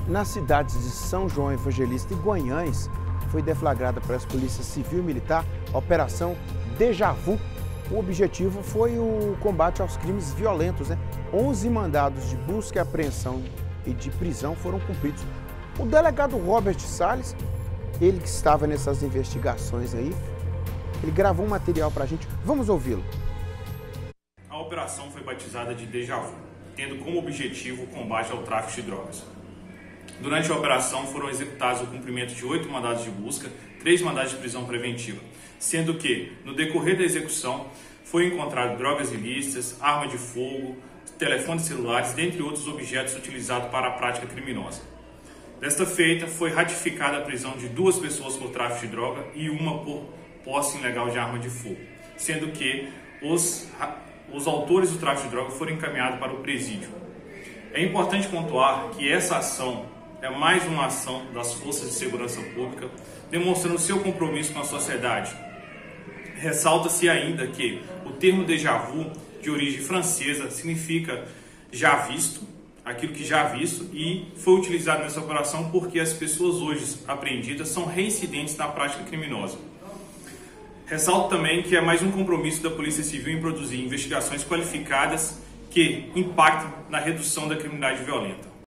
Nas cidades de São João Evangelista e Guanhães, foi deflagrada pelas polícias civil e militar a Operação Déjà Vu. O objetivo foi o combate aos crimes violentos, 11 mandados de busca e apreensão e de prisão foram cumpridos. O delegado Robert Salles, ele que estava nessas investigações aí, ele gravou um material para a gente. Vamos ouvi-lo. A operação foi batizada de Déjà Vu, tendo como objetivo o combate ao tráfico de drogas. Durante a operação foram executados o cumprimento de 8 mandados de busca, 3 mandados de prisão preventiva, sendo que, no decorrer da execução, foi encontrado drogas ilícitas, arma de fogo, telefones celulares, dentre outros objetos utilizados para a prática criminosa. Desta feita, foi ratificada a prisão de 2 pessoas por tráfico de droga e uma por posse ilegal de arma de fogo, sendo que os autores do tráfico de droga foram encaminhados para o presídio. É importante pontuar que essa ação é mais uma ação das forças de segurança pública, demonstrando seu compromisso com a sociedade. Ressalta-se ainda que o termo déjà vu, de origem francesa, significa já visto, aquilo que já visto, e foi utilizado nessa operação porque as pessoas hoje apreendidas são reincidentes na prática criminosa. Ressalto também que é mais um compromisso da Polícia Civil em produzir investigações qualificadas que impactem na redução da criminalidade violenta.